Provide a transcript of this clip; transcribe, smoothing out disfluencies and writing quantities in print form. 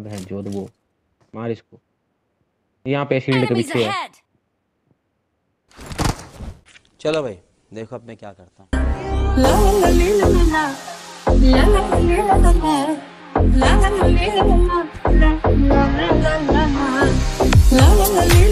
अब है जोध वो मार इसको। यहाँ पे शील्ड के Enemies पीछे है। ahead! चलो भाई देखो अब मैं क्या करता हूँ। La la la